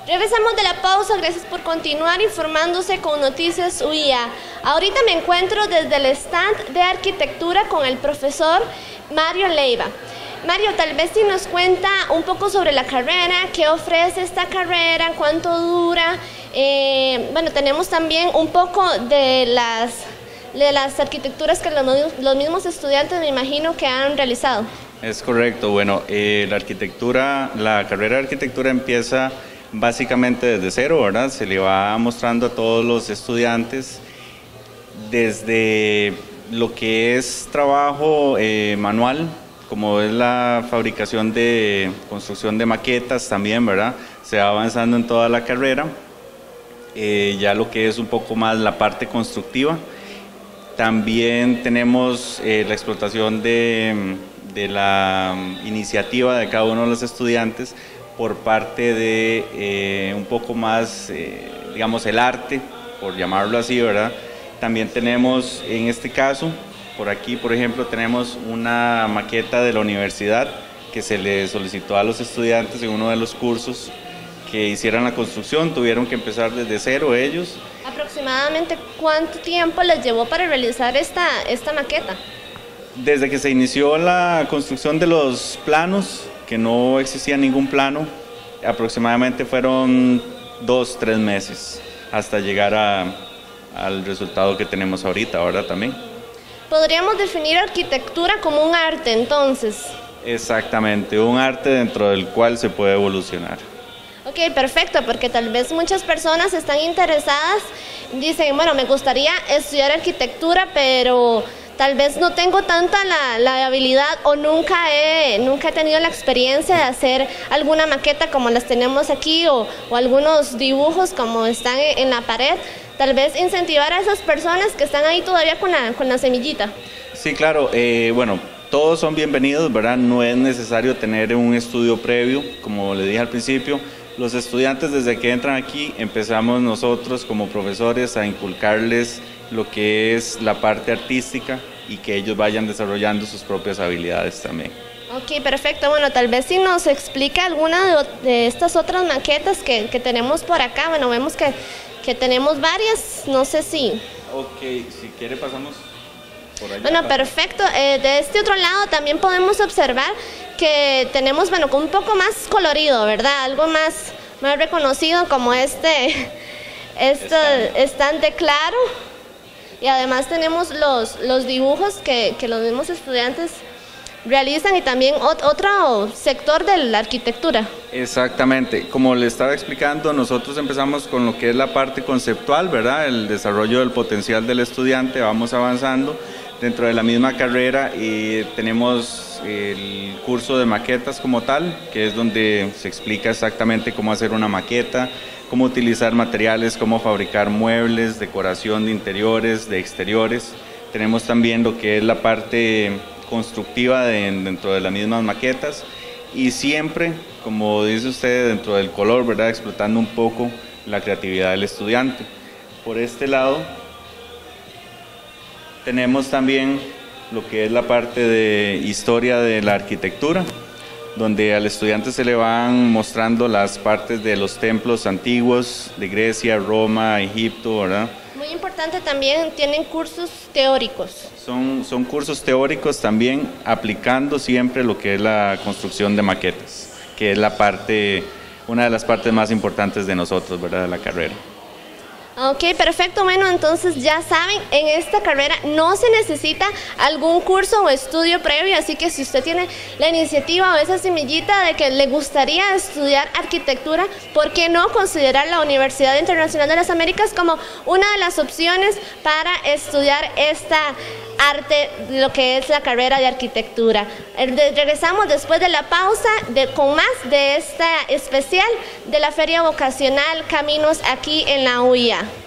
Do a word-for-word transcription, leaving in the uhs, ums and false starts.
Regresamos de la pausa, gracias por continuar informándose con Noticias U I A. Ahorita me encuentro desde el stand de arquitectura con el profesor Mario Leiva. Mario, tal vez si nos cuenta un poco sobre la carrera, qué ofrece esta carrera, cuánto dura. Eh, bueno, tenemos también un poco de las, de las arquitecturas que los, los mismos estudiantes me imagino que han realizado. Es correcto, bueno, eh, la arquitectura, la carrera de arquitectura empieza básicamente desde cero, ¿verdad? Se le va mostrando a todos los estudiantes desde lo que es trabajo eh, manual, como es la fabricación de construcción de maquetas también, ¿verdad? Se va avanzando en toda la carrera, eh, ya lo que es un poco más la parte constructiva. También tenemos eh, la explotación de, de la iniciativa de cada uno de los estudiantes por parte de eh, un poco más, eh, digamos, el arte, por llamarlo así, ¿verdad? También tenemos, en este caso, por aquí, por ejemplo, tenemos una maqueta de la universidad que se le solicitó a los estudiantes en uno de los cursos que hicieran la construcción, tuvieron que empezar desde cero ellos. ¿Aproximadamente cuánto tiempo les llevó para realizar esta, esta maqueta? Desde que se inició la construcción de los planos, que no existía ningún plano, aproximadamente fueron dos, tres meses hasta llegar a, al resultado que tenemos ahorita, ¿verdad? También. ¿Podríamos definir arquitectura como un arte entonces? Exactamente, un arte dentro del cual se puede evolucionar. Ok, perfecto, porque tal vez muchas personas están interesadas, dicen, bueno, me gustaría estudiar arquitectura, pero tal vez no tengo tanta la, la habilidad o nunca he, nunca he tenido la experiencia de hacer alguna maqueta como las tenemos aquí o, o algunos dibujos como están en la pared. Tal vez incentivar a esas personas que están ahí todavía con la, con la semillita. Sí, claro, eh, bueno, todos son bienvenidos, ¿verdad? No es necesario tener un estudio previo, como le dije al principio. Los estudiantes desde que entran aquí empezamos nosotros como profesores a inculcarles lo que es la parte artística y que ellos vayan desarrollando sus propias habilidades también. Ok, perfecto. Bueno, tal vez si nos explica alguna de, de estas otras maquetas que, que tenemos por acá. Bueno, vemos que, que tenemos varias, no sé si... Ok, si quiere pasamos por allá. Bueno, perfecto. Eh, de este otro lado también podemos observar que tenemos, bueno, un poco más colorido, ¿verdad? Algo más, más reconocido como este, este stand de claro. Y además tenemos los, los dibujos que, que los mismos estudiantes realizan y también ot otro sector de la arquitectura. Exactamente, como le estaba explicando, nosotros empezamos con lo que es la parte conceptual, ¿verdad? El desarrollo del potencial del estudiante, vamos avanzando dentro de la misma carrera y tenemos el curso de maquetas como tal, que es donde se explica exactamente cómo hacer una maqueta, cómo utilizar materiales, cómo fabricar muebles, decoración de interiores, de exteriores. Tenemos también lo que es la parte constructiva de, dentro de las mismas maquetas y siempre, como dice usted, dentro del color, ¿verdad? Explotando un poco la creatividad del estudiante. Por este lado tenemos también lo que es la parte de historia de la arquitectura, donde al estudiante se le van mostrando las partes de los templos antiguos de Grecia, Roma, Egipto, ¿verdad? Muy importante también, tienen cursos teóricos. Son, son cursos teóricos también, aplicando siempre lo que es la construcción de maquetas, que es la parte, una de las partes más importantes de nosotros, ¿verdad? De la carrera. Ok, perfecto. Bueno, entonces ya saben, en esta carrera no se necesita algún curso o estudio previo, así que si usted tiene la iniciativa o esa semillita de que le gustaría estudiar arquitectura, ¿por qué no considerar la Universidad Internacional de las Américas como una de las opciones para estudiar esta arte, lo que es la carrera de arquitectura? Regresamos después de la pausa de, con más de esta especial de la Feria Vocacional Caminos aquí en la U I A.